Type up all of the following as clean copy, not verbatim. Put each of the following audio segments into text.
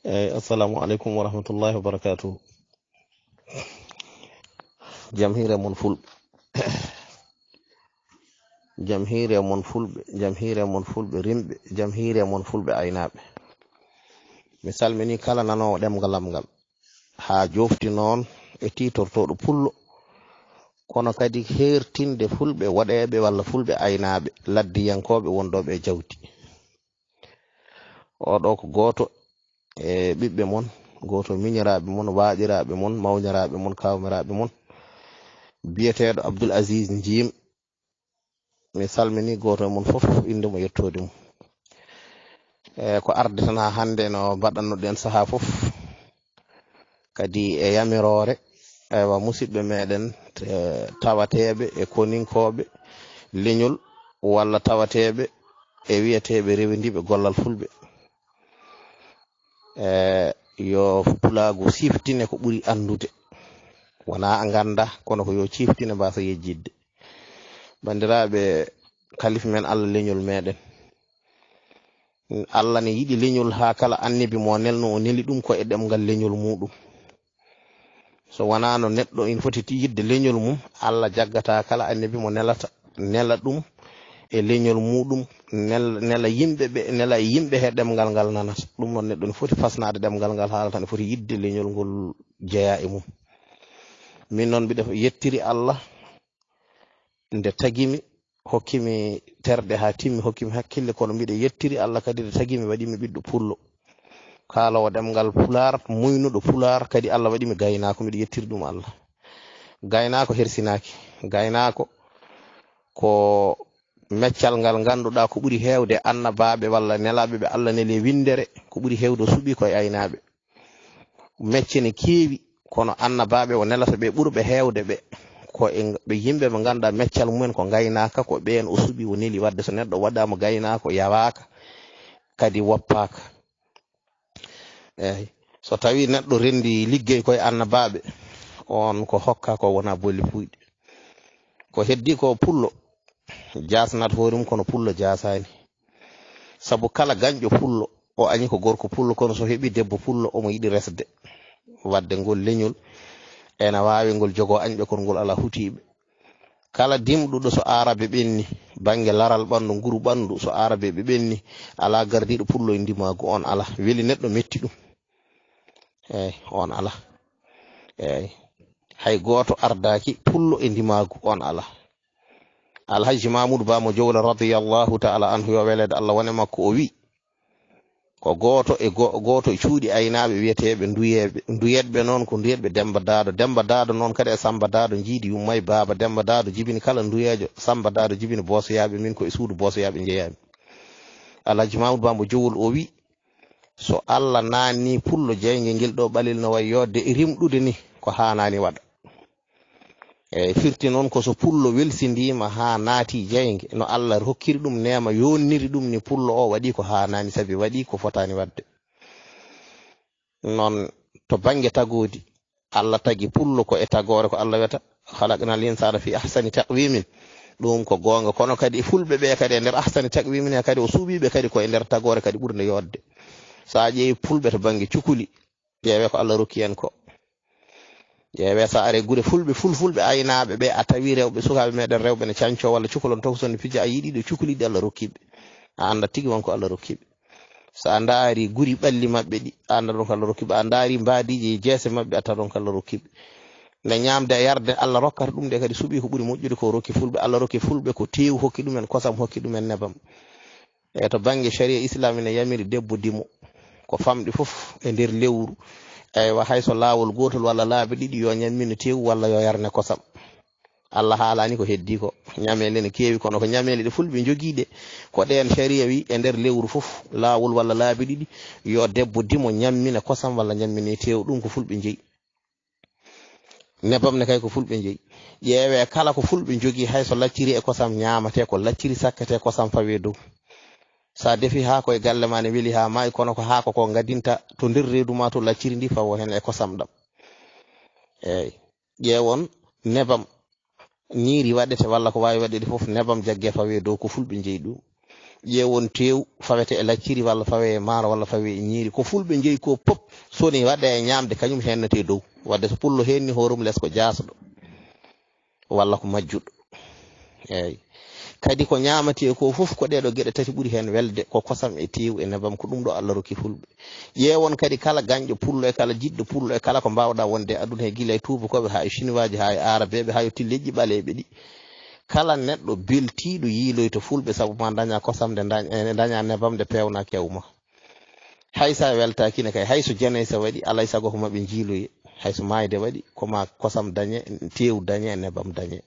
assalamu alaikum wa rahmatullahi wa barakatuh. Jamhire mon fulɓe jamhire mon fulɓe jamhire mon fulɓe rimɓe jamhire mon fulɓe aynaɓe. Mi salmini kala nanowo ɗemgal am ngal ha jofti noon e titortoɗo pullo, kono kadi hertinde fulɓe waɗeɓe walla fulɓe aynaɓe laddiyankoɓe wondoɓe e jawdi. Oɗo ko goto e ɓiɓɓe mon, goto miñiraɓe mon, waɗiraɓe mon, mawniraɓe mon, kawmiraɓe mon, biyeteɗo Abdoul Azize djime. Mi salmini goto e mon fof inde mo yettode mum. Ko arde tan ha hande no mbaɗannoɗen saaha fof kadi e yamirore ewa musidɓe meɗen tawateɓe e koninkoɓe leñol walla tawateɓe e wiyeteɓe rewendiɓe gollal fulɓe. Yo pulago siftine ko ɓuri andude, wona a ganda kono ko yo ciftine mbasa yejjidde. Bandiraɓe, kalif men Allah leñol meɗen, Allah ne yiɗi leñol ha kala annabi mo nelno o neli ɗum ko e ɗemgal leñol muɗum. So wona no neɗɗo in foti yidde leñol mum, Allah jaggata kala annabi mo nelata nela ɗum e leñol muɗum, nela yimɓeɓe, nela e yimɓe he ɗemgal ngal nanata. Ɗum noon neɗɗo ne foti fasnade ɗemgal ngal haalata, ne foti yidde leñol ngol jeeya e mum. Min noon mbiɗa yettiri Allah nde tagimi, hokkimi terɗe ha timmi, hokkimi hakkille, kono mbiɗa yettiri Allah kadi nde tagimi waɗimi ɓiɗɗo pullo, kalawo ɗemgal pular, muynuɗo pular, kadi Allah waɗimi gaynako. Mbiɗa yettiri ɗum Allah. Gaynako hersinaki, gaynako ko meccal ngal ganduɗa ko ɓuri hewde annabaɓe walla nelaɓe ɓe Allah neli windere, ko ɓuri hewde suuɓi koye aynaɓe. Mecce ne keewi, kono annabaɓe o nelata ɓe ɓurɓe hewde ɓe ko ɓe yimɓe ɓe ganduɗa meccal mumen ko gaynaka, ko ɓen o suuɓi o neli wadde. So neɗɗo waɗama gaynako yawaka kadi woppaka. Eyyi, so tawi neɗɗo rendi liggey koye annabaɓe, on ko hokka ko wona bolli puyɗe. Ko heddi ko pullo jasnat hoore mum kono pullo jasani, sabu kala gañƴo pullo o añi ko gorko pullo, kono so heɓi debbo pullo omo yiɗi resde wadde ngol leñol ena wawi ngol jogo añɓe kono ngol ala hutiɓe. Kala dimɗuɗo so arabe ɓenni banggue laral ɓandu, nguru ɓandu, so arabe ɓe ɓenni, ala gardiɗo pullo e ndimagu, on ala. Weli neɗɗo metti ɗum, eyyi on ala. Eyyi, hay goto ardaki pullo e ndimagu, on ala. Alhaji Mamoudou Bamo Jowla radiyallahu ta'ala anhu, yo welede Allah wone makko, o wi ko goto e cuuɗi aynaɓe wiyeteɓe nduyetɓe noon ko nduyetɓe Demba Dado. Demba Dado noon kadi e Samba Dado jiidi yummay Baba Demba Dado jibini kala nduyejo, Samba Dado jibini bosoyaɓe, min ko e suudu bosoyaɓe jeeyami. Alhaji Mamoudou Bamo Jowol o wi so Allah nanni pullo jeyge ngel ɗo ɓalil no way yodde e rimɗude ni, ko hanani waɗa. Eyyi, firti noon ko so pullo welsindima ha naati jeyge, no Allah hokkiri ɗum nema, yonniri ɗum ni, pullo o waɗi ko hanani, sabi waɗi ko fotani wadde. Non to banggue tagodi, Allah tagi pullo ko e tagore, ko Allah wiyata khalaqnal insana fi ahsani taqwimin, ɗum ko gonga. Kono kadi fulɓe ɓe kadi e nder ahsani taqwimin he kadi o suuɓiɓe kadi ko e nder tagore kadi ɓurde yodde. Sa ƴeewi fulɓe to banggue cukuli, ƴeewe ko Allah rokki en ko. ƴeewe sa are gure fulɓe aynaɓe ɓe, a tawi rewɓe sukaɓe meɗen rewɓe ne canco walla cukalon toksonde pija, a yiɗi ɗo cukalide Allah rokkiɓe, a anda tigui wonko Allah rokkiɓe. Sa daari guri ɓalli mabɓe ɗi, a anda ɗon ko Allah rokkiɓe. A daari mbadiji jeese mabɓe, a taw ɗon ko Allah rokkiɓe. Nde ñamde e yarde Allah rokkata ɗum de kadi suuɓi ko ɓuri moƴƴude ko rokki fulɓe. Allah rokki fulɓe ko teewu, hokki ɗumen kosam, hokki ɗumen nebam. E to banggue sharia islam ne yamiri debbo dimo ko famɗi fof e nder lewru, eywa hayso lawol gotol walla laabi ɗiɗi yo ñammino tewu walla yo yarne kosam. Allah haalani ko heddi ko ñamele ne keewi, kono ko ñamele ɗe fulɓe jogiiɗe ko ɗen sharia wi e nder lewru fof lawol walla laabi ɗiɗi yo debbo dimo ñammina kosam walla ñammine tewu. Ɗum ko fulɓe jeeyi. Nebam ne kay ko fulɓe jeeyi. ƴeewe kala ko fulɓe jogii, hayso lacciri e kosam ñamate, ko lacciri sakkate kosam fawe dow. Sa defi haako e galle ma ne weli ha maayi, kono ko haako ko gadinta to nder reedu ma to lacciri ndi fawo hen e kosam ɗam. Eyyi, ƴeewon nebam ñiiri waɗete walla ko wawi waɗede fof, nebam jagge fawe dow, ko fulɓe jeeyi ɗum. ƴeewon tew fawete e lacciri walla fawe e maaro walla fawe e ñiiri ko fulɓe jeeyi ko pop soni wadde e ñamde kañum hennete dow wadde so pullo henni horum less ko jasɗo walla ko majjuɗo eyyi kadi ko ñamate ko fof ko ɗeɗo geɗe tati ɓuri hen welde ko kosam e tew e nebam ko ɗum ɗo Allah rokki fulɓe ƴeewon kadi kala gañƴo pullo e kala jiɗɗo pullo e kala ko mbawɗa wonde aduna he guila e tubakoɓe ha e chinois ji ha e arabeɓe ha yotti leƴƴi ɓaleɓe ɗi kala neɗɗo beltiɗo yiiloyto fulɓe sabu ma daña kosam de daña nebam de pewna kewma haysa weltakine kay hayso janaysa waɗi alay sago ko maɓe jiiloye hayso mayde waɗi koma kosam dañe tew dañe nebam dañe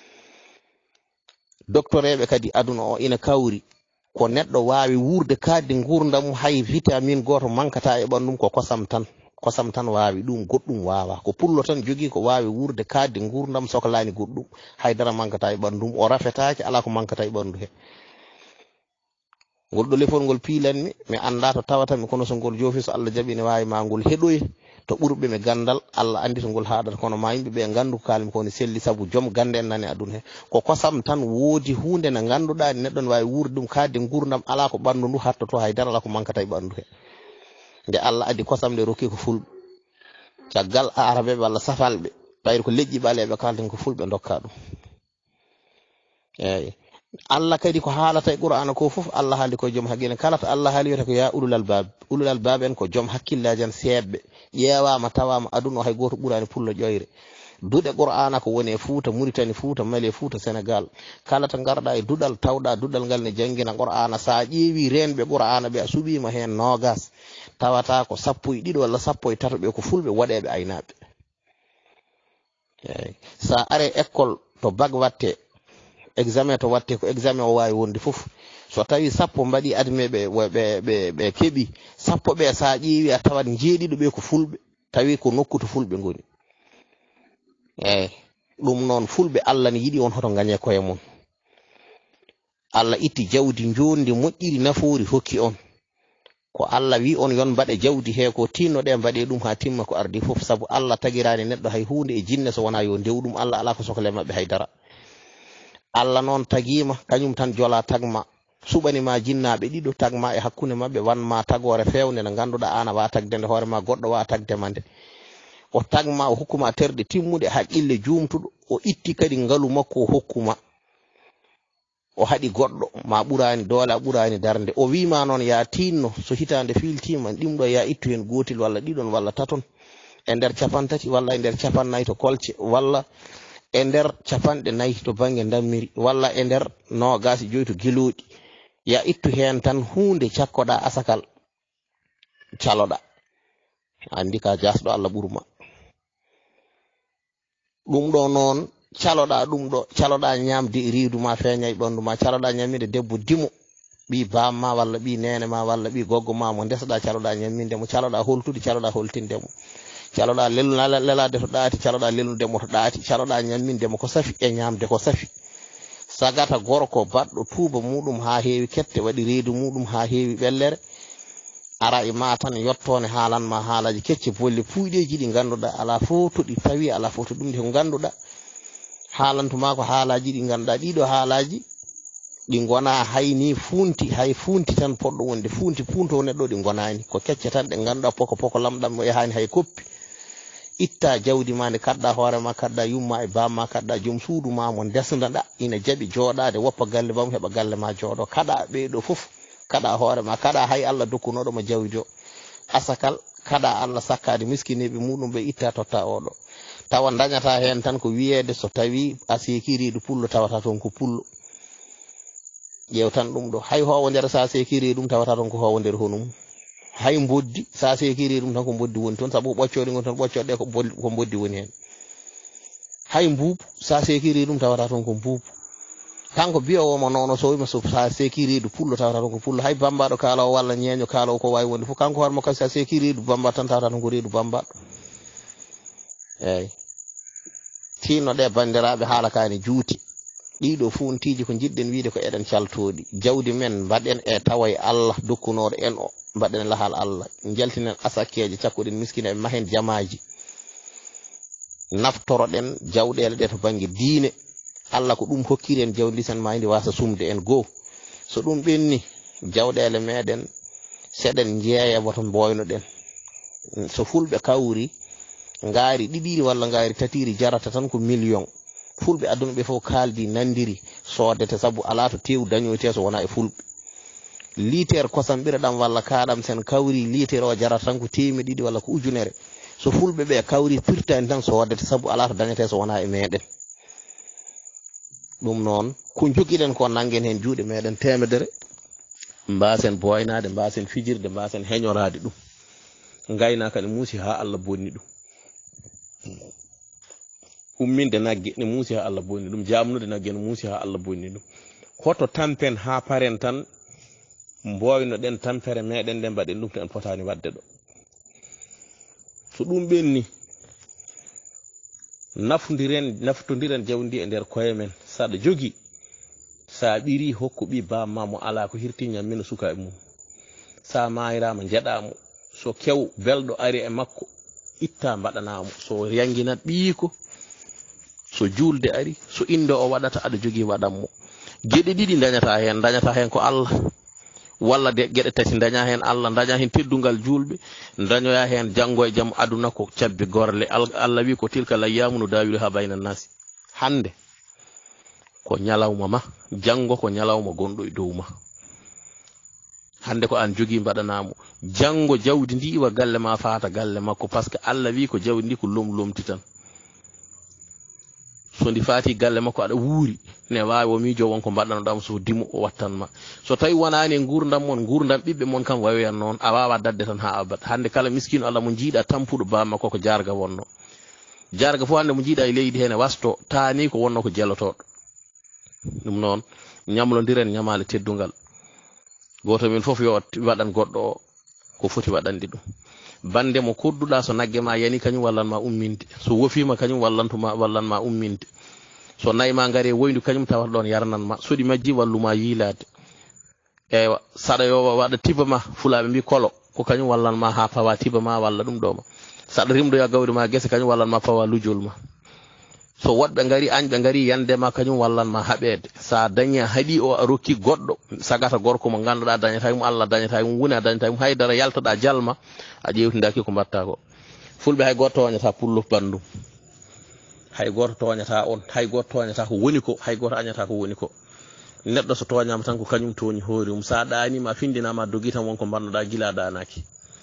doctoreɓe kadi aduna o ina kawri ko neɗɗo wawi wurde kadde gurdam hay vitamine goto mankata e ɓandum ko kosam tan wawi ɗum goɗɗum wawa ko pullo tan jogui ko wawi wurde kadde gurdam sohlani goɗɗum haydara mankata e ɓandum o rafetake ala ko mankata e ɓandu he ngol ɗo lefol ngol piilanmi mi anda to tawatami kono so ngol joofi so Allah jaɓi ne wawi ma ngol heɗoy to ɓurɓe mi gandal Allah andi to ngol haɗata kono ma yimɓeɓe gandu ko kalmi koni selli saabu joom gande en nani aduna he ko kosam tan woodi hunde nde ganduɗa neɗɗo ne wawi wurde ɗum kadde gurdam ala ko ɓandu ndu hattoto haydara ala ko mankata e ɓandu he nde Allah addi kosam nde rokki ko fulɓe caggal arabeɓe walla safalɓe ɓayri ko leƴƴi ɓaleɓe kalten ko fulɓe dokka ɗum eyyi Allah kadi ko haalata e qur'ana ko fof Allah haali ko joom haqqille kala to Allah haali wiyata ko ya ulul albab en ko joom hakkillaji en seeɓɓe ƴeewama tawama aduna o hay goto ɓurani pullo ƴoyre duɗe qur'ana ko woni e Fouta Mauritanie Fouta Mali Fouta Sénégal kala to garɗa e duɗal tawɗa duɗal ngal ne jangguina qur'ana sa ƴeewi renɓe qur'ana ɓe a suɓima hen nogas tawata ko 12 walla 13 ɓe ko fulɓe waɗeɓe aynaɓe eyyi sa are école to bac watte examen to watte ko examen o wawi wonde fof so tawi 10 mbaɗi adme ɓe keeɓi 10 ɓe sa ƴeewi a tawat jeeɗiɗo ɓe ko fulɓe tawi ko nokku to fulɓe goni eyyi ɗum noon fulɓe Allah ne yiɗi on hoto gañe koye mum Allah itti jawdi jondi moƴƴiri nafoori hokki on ko Allah wi on yon mbaɗe jawdi he ko tinnoɗe mbaɗe ɗum ha timma ko ardi fof saabu Allah tagirani neɗɗo hay hunde e jinne so wona yo ndew ɗum Allah ala ko sohle mabɓe haydara Allah noon tagima kañum tan jola tagma suɓanima jinnaɓe ɗiɗo tagma e hakkunde mabɓe wanma tagore fewne nde ganduɗa an a wawa tagde nde hoorema goɗɗo wawa tagdema nde o tagma o hokkuma terɗe timmuɗe haqqille jumtuɗo o itti kadi ngalu makko o hokkuma o haɗi goɗɗo ma ɓurani doole a ɓurani darde o wima noon ya tinno so hitande filtima ɗimɗo ya ittu hen gotel walla ɗiɗon walla taton e nder 30 walla e nder 50 to kolce walla e nder 40 to banggue dammiri walla e nder 25 to guiloɗi ya ittu hen tan hunde cakkoɗa asakal caloɗa andi ka jasɗo Allah ɓurma ɗum ɗo noon caloɗa ɗum ɗo caloɗa ñamde e reedu ma feeña e ɓandu ma caloɗa ñamminde debbo dimo ɓi bamma walla ɓi nene ma walla ɓi goggo ma mo ndesaɗa caloɗa ñammindemo caloɗa holtude caloɗa holtindemo caloɗa lelade to ɗaati caloɗa lelnudemo to ɗaati caloɗa ñammindemo ko safi e ñamde ko safi sagata gorko baɗɗo tuuba muɗum ha heewi kette waɗi reedu muɗum ha heewi ɓellere ara e ma tan yettone haalanma haalaji kecce bolle puyɗeji ɗi ganduɗa ala fof to ɗi tawi ala fof to ɗum de ko ganduɗa haalantuma ko haalaji ɗi ganduɗa ɗiɗo haalaji ɗi gona hayni funti hay funti tan poɗɗo wonde funti punto neɗɗo ɗi gonani ko kecce tan ɗe ganduɗa poko lamɗam e hani hay koppi itta jawdi ma nde kadɗa hoorema kadɗa yumma e bamma kadɗa joom suudu ma mo desdaɗa ina jaaɓi jooɗade woppa galle bam heɓa galle ma jooɗo kaɗa ɓeeɗo fof kaɗa hoorema kaɗa hay Allah dokkunoɗoma jawdi o asakal kaɗa Allah sakkade miskineɓe muɗum ɓe itta totta oɗo tawa dañata hen tan ko wiyede so tawi a sekiriɗo pullo tawata toon ko pullo ƴeew tan ɗum ɗo hay howo nder sa sekiri ɗum tawata toon ko howo nder honum hay boddi sa sekiri ɗum tan ko boddi woni toon saabu ɓoccode gon toon ɓoccoɗe ko boddi woni hen hay mbuubu sa sekiri ɗum tawata toon ko mbuubu kanko biyowomo nono so wima so sa sekiriɗo pullo tawata toon ko pullo hay bambaɗo kaalawo walla ñeeño kaalawo ko wawi wonde fof kanko hooremo kasi sa sekiriɗo bambaɗo tan tawata toon ko reedu bambaɗo eyyi tinnoɗe bandiraɓe haala kani juuti ɗiɗo funtiji ko jiɗɗen wiide ko eɗen caltoɗi jawdi men mbaɗen e tawa Allah dokkunoɗo en o mbaɗen lahal Allah jaltinen asakkeje cakkuɗen miskina e mahen jamaji naftoroɗen jawɗele ɗe to banggue diine Allah ko ɗum hokkiri en jawdi sen ma indi wasa sumde en goo so ɗum ɓenni jawɗele meɗen seɗen jeeya boto boynoɗen so fulɓe kawri ngaari ɗiɗiri walla ngaari tatiri jarata tan ko million fulɓe aduna ɓe fof kaldi nandiri sodete sabu ala to tew dañoyte so wona e fulɓe litere kosam ɓiraɗam walla kaɗam sen kawri litere o jarata tan ko temedɗiɗi walla ko ujunere so fulɓe ɓe kawri firtani tan sodete sabu ala to dañete so wona e meɗen ɗum noon ko jogiɗen ko nangen hen juuɗe meɗen temedere mbasen boynade mbasen fijirde mbasen heñorade ɗum gaynaka ne muusi ha Allah bonni ɗum umminde nagge ne muusi ha Allah bonni ɗum jamnude nagge ne muusi ha Allah bonni ɗum hoto tampen ha paren tan mboyno ɗen tampere meɗen nde mbaɗen ɗum to en fotani wadde ɗo so ɗum ɓenni naftodiren jawdi e nder koye men saɗa jogi sa ɓiri hokku ɓi bamma mo ala ko hirti ñammino suka e mum sa mayirama jeɗamo so kew belɗo ari e makko itta mbaɗanamo so yanginat ɓiiko so julde ari so inde o waɗata aɗa jogi waɗanmo geɗe ɗiɗi dañata hen ko Allah walla de geɗe tati daña hen Allah daña hen teddungal julɓe dañoya hen janggo e jaam aduna ko cabbi gorle Allah wi ko tilka layyamu no dawiri ha bayna nasi hande ko nyalawma ma jango ko nyalawma gonɗo e dow ma hande ko an jogi mbaɗanamo jango jawdi ndi iwa galle ma fata galle makko par ce que Allah wi ko jawdi ndi ko lomti tan so ndi fati galle makko aɗa wuuri ne wawi o miijo wonko mbaɗanoɗamo so dimo o wattanma so tawi wonani gurdam ɓiɓɓe mon kam wayoyan noon a wawa dadde tan ha abad hande kala miskino Allah mo jiiɗa tampuɗo bamma koko jarga wonno jarga fof hande mo jiiɗa e leydi hen wasto tani ko wonno ko jelotoɗo ɗum noon ñamlodiren ñamale teddungal goto min fof yo waɗan goɗɗo o ko foti waɗandi ɗum bande mo kodduɗa so nagge ma yani kañum wallanma umminde so wofima kañum wallanma umminde so nayi ma ngari woyndu kañum tawat ɗon yarnanma soɗi majji walluma yiilade eywa saɗa yo waɗa tiba ma fulaɓe mbi kolo ko kañum wallanma ha pawa tiba ma walla ɗum ɗoma saɗa rimɗoya gawri ma guese kañum wallanma pawa lujol ma so woɗɓe ngari añɓe ngari yandema kañum wallanma haɓede sa dañi haaɗi o a rokki goɗɗo sagata gorko mo ganduɗa dañata mum Allah dañata mum woni a dañata mum haydara yaltoɗa jalma a ƴewtidaki ko mbatta ko fulɓe hay goto toñata pullo bandum hay goto toñata on hay goto toñata ko woni ko hay goto añata ko woni ko neɗɗo so toñama tan ko kañum toñi hoori mum sa ɗanima findinama dogui tan wonko mbannoɗa gila ɗanaki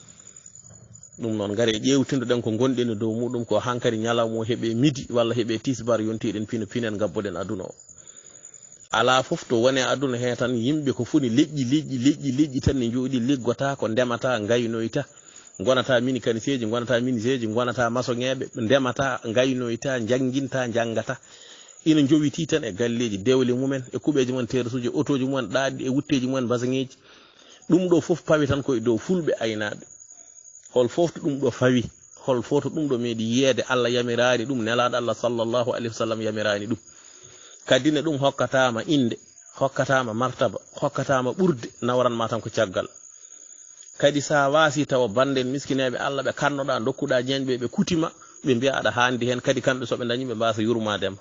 ɗum noon gare ƴewtindoɗen ko gonɗen dow muɗum ko hankadi ñalawmo heeɓe midi walla heeɓe tisbar yontiɗen pino pinen gabboɗen aduna o ala fof to wone aduna he tan yimɓe ko funi leƴƴi tan ne jooɗi liggota ko ndemata gaynoyta gonata mécaniceji gonata miniseji gonata maçonŋeɓe ndemata gaynoyta janguinta jangata ina jowiti tan e galleji dewle mumen e kuɓeji mumen tersuji autoji mumen ɗaɗɗi e wutteji mumen basaŋeji ɗum ɗo fof pawi tan koye dow fulɓe aynaɓe hol fof to ɗum ɗo fawi hol fof to ɗum ɗo meeɗi yeede Allah yamirani ɗum nelaɗo Allah sallallahu alayhi wa sallam yamirani ɗum kadi ne ɗum hokkatama inde hokkatama martaba hokkatama ɓurde nawranma tan ko caggal kadi sa wasi tawa banden miskineɓe Allah ɓe kannoɗa dokkuɗa ñeñɓe ɓe kutima ɓe mbiya aɗa handi hen kadi kamɓe soɓe dañi ɓe mbasa yurmadema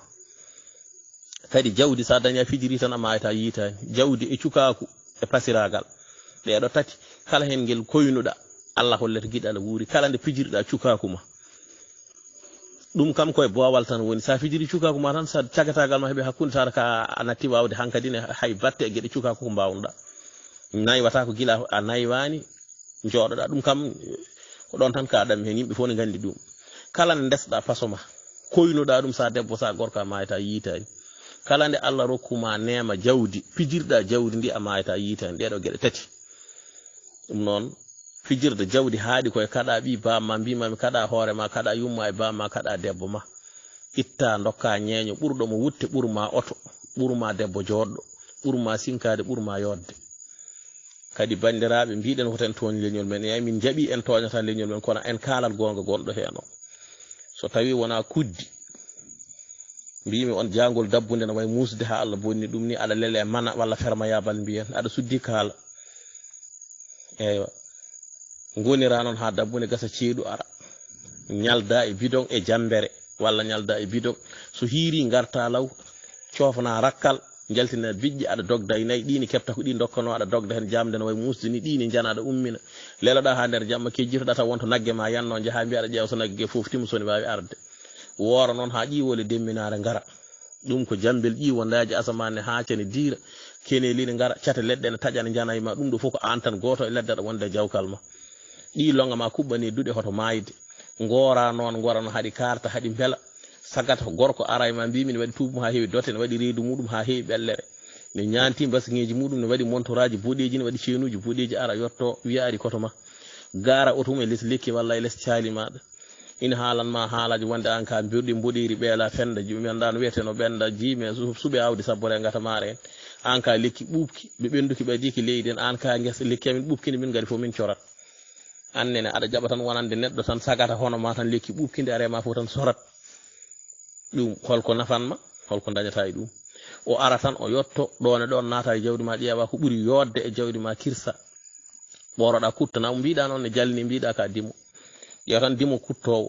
kadi jawdi sa daña fijiri tan a mayata yitani jawdi e cukaku e pasiragal ɗeɗo tati kala hen ngel koynuɗa Allah hollete giɗal wuuri kala nde pijirɗa cukaku ma ɗum kam koye bowal tan woni sa fijiri cukaku ma tan sa cagatagal ma heeɓe hakkude tawata ka a natti wawde hankadine hay batte e gueɗe cukaku ko mbawnuɗa naywata ko gila a naywani jooɗoɗa ɗum kam ko ɗon tan ka aɗam hen yimɓe fof ne gandi ɗum kala nde ndesɗa façon ma koynuɗa ɗum sa debbo sa gorko a mayata yitani kala nde Allah rokkuma nema jawdi pijirɗa jawdi ndi a mayata yitani ɗeɗo gueɗe tati ɗum noon fijirde jawdi haaɗi koye kaɗa ɓi bamma mbimami kaɗa hoorema kaɗa yumma e bamma kaɗa debbo ma itta dokka ñeeño ɓurɗo mo wutte ɓurma oto ɓurma debbo joɗɗo ɓurma sinkade ɓurma yodde kadi bandiraɓe mbiɗen hoten toñi leñol men eyi min jaaɓi en toñata leñol men kono en kaalal gonga gonɗo hen o so tawi wona kuddi mbimi on jangol dabbunde no way musde ha Allah bonni ɗum ni aɗa lele mana walla ferma yabal mbiyen aɗa suddi kaala eywa gonira noon ha dabbunde gasa ceeɗu ara ñalda e bidon e jambere walla ñalda e bidon so hiiri garta law cofna rakkal jaltina bijji ada dogda e nayi dini kepta ko di dokkono ada dogda hen jamde no way musdini dini jana ada ummina leloda ha der jamma kejjitoda ta wonto nagge ma yanno jaha mbi ada ƴewso nagge fof timsoni wawi arde wora non ha ƴiwole demminare ngara ɗum ko jambel ƴiwondaji asamane ha cene dira kenelini ngara cata leɗɗe ne taƴana jana ma ɗum ɗo fof ko an tan goto e ledde ɗa wonde jawkal ma ɗi longa ma kuɓɓani duɗe hoto mayde ngora non gorano haɗi karta haɗi bela sagata gorko ara ma mbimi ne waɗi tuubum ha heewi dote ne waɗi reedu muɗum ha heewi ɓellere ne ñanti basŋeji muɗum ne waɗi montoraji boɗeji ne waɗi ceenuji boɗeji ara yotto wiya ari koto ma gara otum e less lekki walla e less caali maɗa ina haalan ma haalaji wonde an ka birɗi mboɗiri ɓeela fenda mi anda no wiyete no ɓenda jime suuɓe awdi sabbore ngata mare en an ka lekki ɓuɓki ɓe ɓenduki ɓe diki leydi en an ka guesa lekki amin ɓuɓkinde min gari fof min corat annene aɗa jaɓa tan wonande neɗɗo tan sagata hono ma tan lekki ɓuɓkinde arema fof tan sorat ɗum holko nafanma holko dañata e ɗum o ara tan o yotto ɗone ɗon naata e jawdi ma ƴeewa ko ɓuuri yodde e jawdi ma kirsa ɓoroɗa kuttana mbiɗa noon ne jalni mbiɗa ka dimo ƴeew tan dimo kuttowo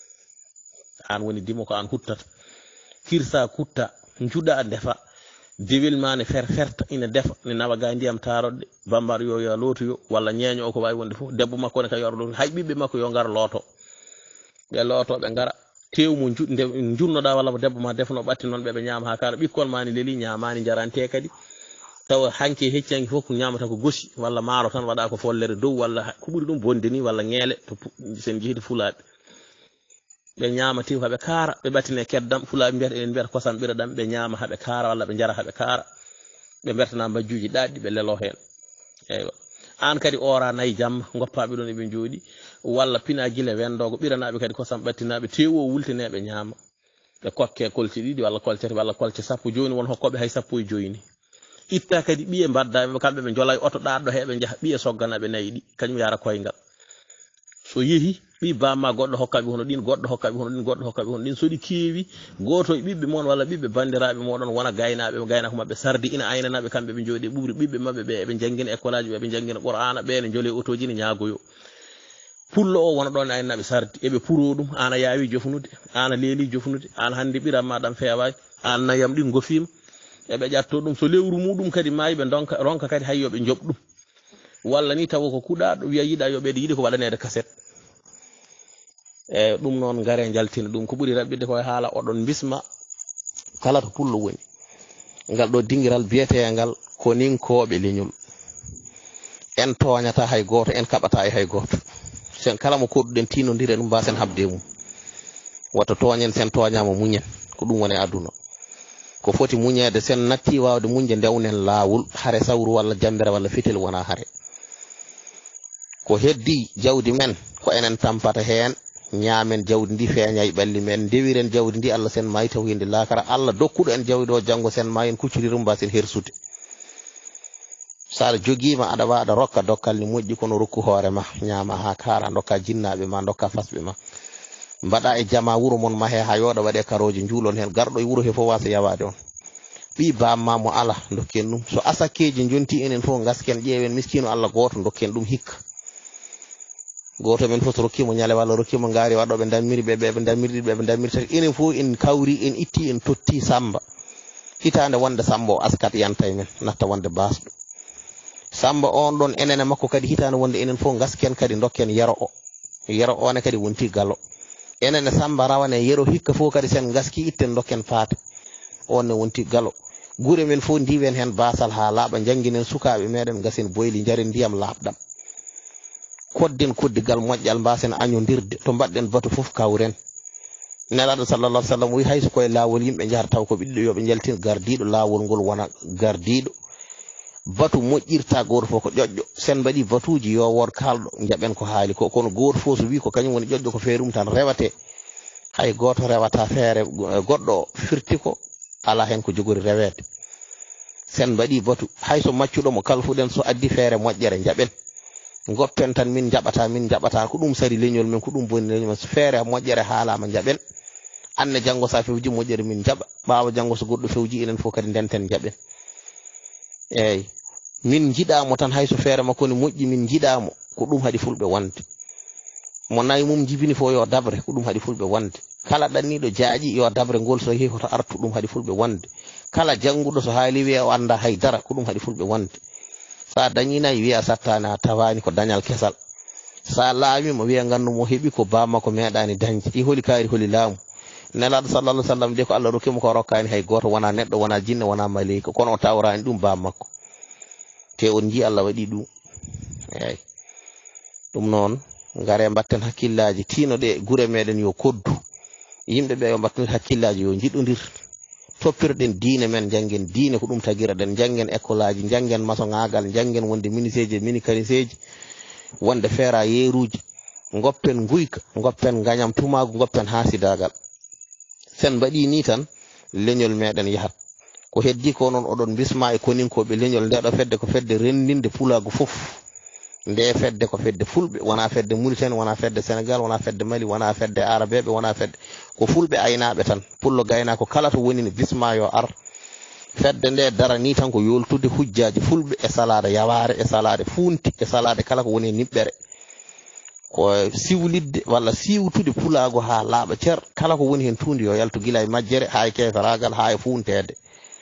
an woni dimo ko an huttata kirsa kutta juɗa defa dewel ma ne ferta ina defa ne nawa ga ndiyam taroɗɗe bambar yo yo lootoyo walla ñeeño o ko wawi wonde fof debbo makko ne ka yoro looto hay ɓiɓɓe makko yo ngar looto ɓe lootoɓe ngara tewmu junnoɗa walla mo debbo ma defno ɓatti noon ɓeɓe ñaama ha kala ɓikkol ma ni leeli ñamani jarante kadi tawa hanke heccanki fof ko ñamata ko gosi walla maaro tan waɗa ko follere dow walla ko ɓuri ɗum bonde ni walla ñeele to sen jeehidi fulaɓe ɓe ñaama tew haɓe kaara ɓe ɓattine keddam fulaɓe mbiyata enen mbiyata kosam ɓiraɗam ɓe ñaama haɓe kaara walla ɓe jara haɓe kaara ɓe bertana mbajjuji ɗaɗɗi ɓe lelo hen eywa an kadi ora nayi jamma goppaɓe ɗon eɓe jooɗi walla pina guila wendogo ɓiranaɓe kadi kosam ɓattinaɓe tew o wultineɓe ñaama ɓe kokke kolce ɗiɗi walla kolcete walla kolce sappo joni won hokkoɓe hay sappo e joyni itta kadi ɓiye mbaddaɓe kamɓe ɓe jola e oto ɗaɗɗo heɓe jaaha ɓiye sogganaɓe nayi ɗi kañum yara koyngal so yeehi ɓi bamma goɗɗo hokkaɓe hono ɗin goɗɗo hokkaɓe hono ɗin goɗɗo hokkaɓe hono ɗin soɗi keewi goto e ɓiɓɓe moon walla ɓiɓɓe bandiraɓe moɗon wona gaynaɓe gaynako mabɓe sardi ina aynanaɓe kamɓe ɓe jooɗi ɓuuri ɓiɓɓe mabɓe ɓe eɓe jangguina école aji ɓe eɓe jangguina qur'ana ɓe ne joole auto ji ne ñaagoyo pullo o wona ɗon aynanaɓe sardi eɓe puro ɗum ana yaawi jofnude ana leeli jofnude ana hande ɓiram ma ɗam fewaki an nayam ɗin gofima eɓe ƴatto ɗum so lewru muɗum kadi maayi ɓe ronka kadi hay yoɓe joɓ ɗum walla ni tawa ko kuɗaɗo wiya yiɗa yoɓede yiɗi ko waɗanede cassette e ɗum noon gare jaltina ɗum ko ɓuuri raɓɓide koye haala oɗon bisma kala to pullo woni ngal ɗo dingiral biyetegal ko ninkoɓe leñol en toñata hay goto en kaɓata e hay goto sen kala mo koɗuɗen tinodire ɗum mbasen habde mum watta toñen sen toñama muñen ko ɗum woni aduna ko foti muñede sen natti wawde muñde ndewnen lawol hare sawru walla jambere walla fitel wona hare ko heddi jawdi men ko enen tampata hen ñaamen jawdi ndi feeña e ɓalli men ndewiren jawdi ndi Allah sen mayi tawhinde laakara Allah dokkuɗo en jawdi o janngo sen mayi en kuccirirum mbasen hersude saɗa jogiima aɗa waɗa rokka dokkal ni moƴƴi kono rokku hoore ma ñaama ha kaara dokka jinnaɓe ma dokka fasɓe ma mbaɗa e jama wuro mon mahe ha yooɗa waɗe karoji njuulon hen garɗo e wuro he fof wasa yawade on ɓi bamma mo ala dokken ɗum so asakeji jonti enen fof gasken ƴeewen miskino Allah goto dokken ɗum hikka goto men fof to rokkimo ñale walla rokkimo ngaari waɗoɓe dammiri ɓeɓe dammirɗi ɓeɓe dammirtati enen fof en kawri en itti en totti Samba hitande wonde Samba o askat yanta men natta wonde basɗo Samba on ɗon enen e makko kadi hitande wonde enen fof gasken kadi dokken yero one kadi wonti galo enen e Samba rawane yero hikka fof kadi sen gaski itten dokken paate on ne wonti galo gure men fof ndiwen hen basal ha laaɓa jangguinen sukaɓe meɗen gasen boyli jaren ndiyam laaɓɗam kodden koddigal moƴƴal mbasen añodirde to mbaɗɗen batu fof kawren nelaɗo sallallah alih sallam wi hayso koye lawol yimɓe jahata taw ko ɓiɗɗo yoɓe jaltin gardiɗo lawol ngol wona gardiɗo batu moƴƴirta goto fof ko ƴoƴƴo sen mbaɗi batuji yo wor kalɗo jaɓen ko haali ko kono goto fof so wi ko kañum woni ƴoƴƴo ko feerum tan rewate hay goto rewata feere goɗɗo firti ko ala hen ko jogori rewede sen mbaɗi batu hayso maccuɗomo kalfuɗen so addi feere moƴƴere jaɓen goppen tan min jaɓata ko ɗum sari leñol men ko ɗum boni leñol men so feere moƴƴere haalama jaɓen anne janggo sa fewji moƴƴere min jaɓa ɓawa janggo so goɗɗo fewji enen fof kadi ndenten jaɓen eyyi min jiɗamo tan hayso feere makko ne moƴƴi min jiɗamo ko ɗum haɗi fulɓe wonde mo nayi mum jibini fo yo dabre ko ɗum haɗi fulɓe wonde kala ɗanniɗo jaaƴi yo dabre ngol so hehi to artu ɗum haɗi fulɓe wonde kala janguɗo so haali wiya o anda haydara ko ɗum haɗi fulɓe wonde sa dañinayi wiya sattani a tawani ko dañal kesal sa laamimo wiya gandu mo heeɓi ko bamma ko meeɗani dañde i holi kaari holi laamu nelaɗo sallallah sallam de ko Allah rokkimo ko rokkani hay goto wona neɗɗo wona jinne wona maleyka kono o tawrani ɗum bammakko te on ji Allah waɗi ɗum eyyi ɗum noon ngare mbatten hakkillaji tinoɗe gure meɗen yo koddu yimɓeɓe yo mbatten hakkillaji yo jiɗodir toppirɗen diine men janggen diine ko ɗum tagiraɗen janggen école aji janggen maçoŋagal janggen wonde miniseji minikariseji wonde feera yeruji goppen guyka goppen gañam tumagu goppen hasidagal sen mbaɗi ni tan leñol meɗen yahat ko heddi ko noon oɗon bisma e koninkoɓe leñol ndeɗo fedde ko fedde rendinde pulagu fof nde fedde ko fedde fulɓe wona fedde Mauritanie wona fedde Sénégal wona fedde Mali wona fedde arabeɓe wona fedde ko fulɓe aynaɓe tan pullo gayna ko kala to woni ne bisma yo ar fedde nde dara ni tan ko yoltude hujjaji fulɓe e salade yaware e salade funti e salade kala ko woni niɓɓere ko siwlidde walla siwtude pulago ha laaɓa cer kala ko woni hen tundi yo yaltu gila e majjere ha e keferagal ha e funtede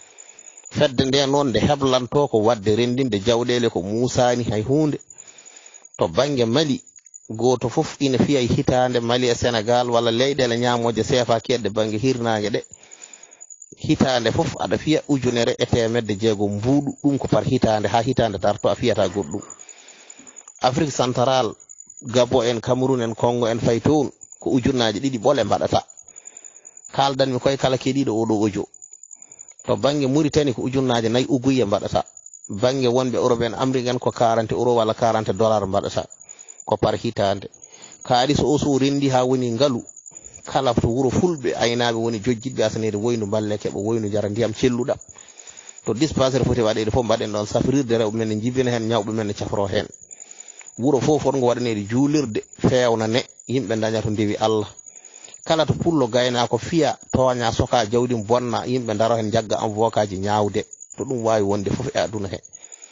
fedde nde noon nde heblanto ko wadde rendinde jawɗele ko musani hay hunde to bange Mali goto fof ina fiya hitande Mali e Sénégal walla leyɗele ñamoje sefa kedde bange hirnage ɗe hitande fof aɗa fiya ujunere e temedde jeegom mbuuɗu ɗum ko par hitande ha hitande darto a fiyata goɗɗum Afrique central Gabon en Cameroun en Congo en fay toon ko ujunnaji ɗiɗi ɓole mbaɗata kaldanmi koye kala keɗiɗo oɗo ojo to bange Mauritanie ko ujunnaji 4 uguye mbaɗata bange wonɓe Europe en Amérique en ko 40 euro walla 40 dollar mbaɗata ko par hitande kaali so o so rendi ha woni ngalu kala to wuro fulɓe aynaɓe woni jojjitɓe asanede woynu balle keɓa woynu jara ndiyam celluɗam to dispensaire foti waɗede fof mbaɗen ɗon safrirde rewɓe men ne jibina hen ñawɓe men ne cafro hen wuro fof fotgo waɗanede juulirde fewna ne yimɓe daña to ndewi Allah kala to pullo gayna ko fiya toña soka jawdi bonna yimɓe daro hen jagga envocaji ñawde to ɗum wawi wonde fof e aduna he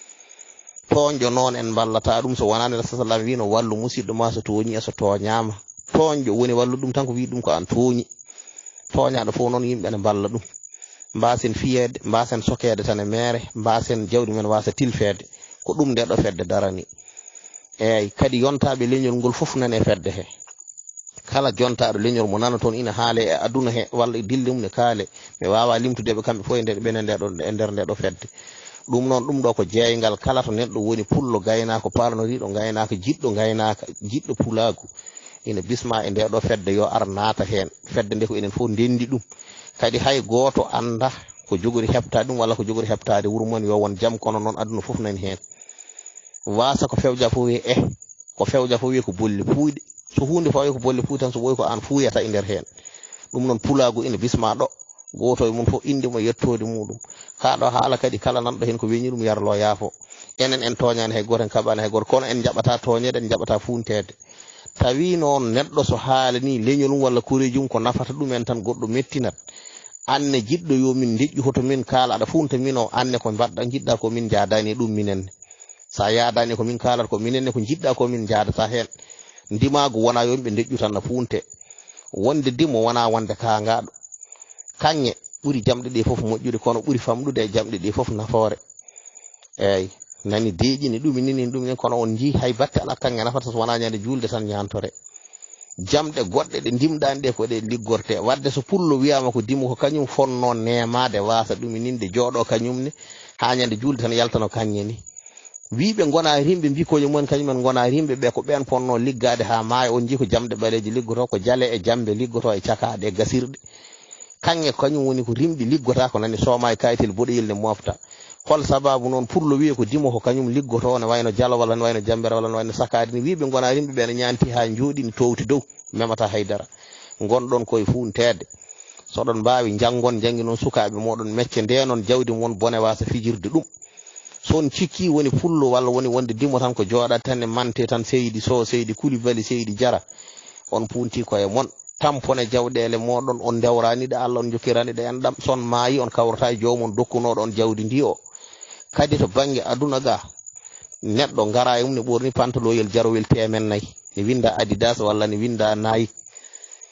toñjo noon en ballata ɗum so wonani rasulullah wino wallu musidɗo ma so toñi e so toñama toñjo woni wallu ɗum tan ko wi ɗum ko an toñi toñaɗo fof noon yimɓe ne balla ɗum mbasen fiyede mbasen sokede tan e mere mbasen jawdi men wasa tilfede ko ɗum nde ɗo fedde darani eyyi kadi yontaɓe leñol ngol fof nane fedde he kala jontaɗo leñol mo nana toon ina haale e aduna he walla e dille mum ne kaale ɓe wawa limtudeɓe kamɓe fof e ɓene ndeɗo e nder ndeɗo fedde ɗum noon ɗum ɗo ko jeeygal kala to neɗɗo woni pullo gaynako parnoriɗo gaynaka jiɗɗo gaynaka jiɗɗo pulagu ina bisma e ndeɗo fedde yo ar naata hen fedde nde ko enen fof ndendi ɗum kadi hay goto anda ko jogori heɓta ɗum walla ko jogori heɓtade wuuro mon yo won jaam kono noon aduna fof nani hen wasa ko fewja fof wi ko fewja fof wi ko bolle puyɗe so hunde fawi ko bolle puy tan so woyi ko an fuyata e nder hen ɗum noon pulagu ina bisma ɗo goto e mum fof inde mo yettode muɗum kaɗo haala kadi kala nanɗo hen ko weñi ɗum yarlo yaafo enen en toñani hay goto en kaɓani hay goto kono en jaɓata toñede en jaɓata funtede tawi noon neɗɗo so haalani leñol mum walla koreji mum ko nafata ɗumen tan goɗɗo mettinat anne jiɗɗo yo min deƴƴu to min kaala aɗa funta min o anne ko mbaɗɗa jiɗɗa ko min jadani ɗum minenne sa yadani ko min kaalata ko minenne ko jiɗɗa ko min jadata hen ndimagu wona yo yimɓe deƴƴu tan no funte wonde dimo wona wonde kangaɗo kanŋe ɓuri jamɗe ɗi fof moƴƴude kono ɓuri famɗude e jamɗe ɗi fof nafoore eyyi nani deeƴini ɗum kono on jii hay batte ala kanŋe nafata so wona ñande julde tan ñantore jamɗe goɗɗe ɗe ndimɗani ɗe ko ɗe liggorte wadde so pullo wiyama ko dimo ko kañum fonno nemade wasa ɗumininde jooɗo kañumne ha ñande julde tan yaltano kanŋe ni wiɓe gona rimɓe mbi koye mumen kañumen gona rimɓe ɓe ko ɓen ponno liggade ha maayo on jii ko jamɗe ɓaleji liggoto ko jaale e jambe liggoto e cakaɗe e gasirɗe kanŋe kañum woni ko rimɗi liggota ko nani sooma e kayitel boɗoyel ne mofta hol sababu noon pullo wiye ko dimo ko kañum liggoto ne wayno jalo walla ne wayno jambere walla ne wayno sakade ni wiɓe gona rimɓe ɓe ne ñanti ha jooɗi ne towti dow memata haydara gonɗon koye funtede soɗon mbawi jangon jangi noon sukaɓe moɗon mecce nde noon jawdi mon bone wasa fijirde ɗum son cikki woni pullo walla woni wonde dimo tan ko jooɗat tan e mante tan seydi so seydi kulibali seydi jara on punti koye mon tampone jawɗele moɗon on dewraniɗe Allah on jokkiraniɗe enɗam son maayi on kawrata e jomum dokkunoɗo on jawdi ndi o kadi to banggue aduna ga neɗɗo gara e mum ne ɓorni pantaloyel jarowel temen nayyi ne winda Adidas walla ne winda Nike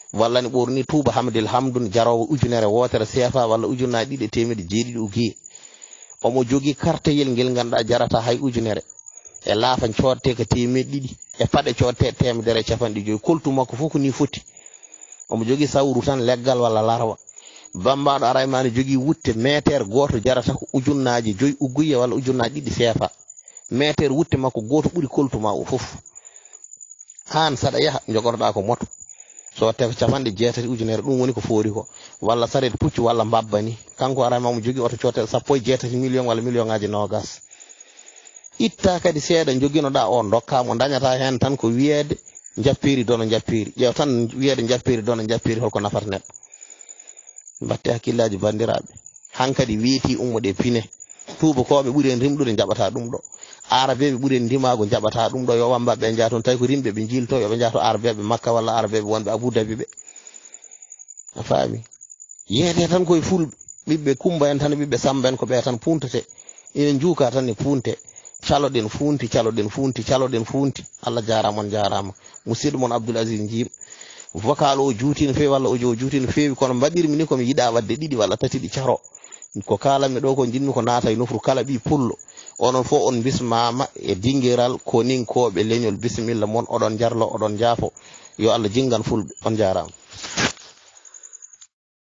walla ni ɓorni tuuba hamdil hamdun jarowo ujunere wotere sefa walla ujunnaji ɗiɗi temedde jeeɗiɗi ugiye omo jogi karteyel ngel ganduɗa jarata hay ujunere e laafa cotte ko temedde ɗiɗi e paɗe cotte temedere capanɗe joyi koltu makko fof ko ni foti omo jogi sawru tan leggal walla larwa bambaɗo ara mani jogi wutte métere goto jarata ko ujunnaji joyi uguye walla ujunnaji ɗiɗi sefa métere wutte makko goto ɓuuri koltuma o fof an saɗa yaha jogorɗa ko moto so te ko capanɗe jeetati ujunere ɗum woni ko foori ko walla saret puccu walla mbabba ni kanko ara mamo jogi oto cotel sappo e jeetati million walla million ngaji nogas itta kadi seeɗa joguinoɗa o dokkamo dañata hen tan ko wiyeede jappiri dono jappiri ƴeew tan wiyeede jappiri dono jappiri holko nafata neɗɗo batte hakkillaji bandiraɓe hankadi weeti ummoɗe pine tubakoɓe ɓuuri en rimɗude jaɓata ɗum ɗo arabeɓe ɓuuri en ndimago jaɓata ɗum ɗo yo wambaɓe jaa toon tawi ko rimɓe ɓe jilto yoɓe jaato arabeɓe makka walla arabeɓe wonɓe aboudabi ɓe a faami yeete tan koye fulɓe ɓiɓɓe kumba en tan ɓiɓɓe samba en ko ɓe tan puntete ina juuka tan ne punte caloɗen funti caloɗen funti caloɗen funti Allah jarama on jarama musidɗo moon Abdoul Azize jim vocal o juuti no fewi walla audio o juuti no fewi kono mbaɗirmi ni komi yiɗa wadde ɗiɗi walla tati ɗi caro ko kalanmi ɗo ko jinmi ko naata e nofru kala ɓi pullo onon fof on bismama e dinguiral koninkoɓe leñol bisimilla moon oɗon jarlo oɗon jaafo yo Allah jingan fulɓe on jarama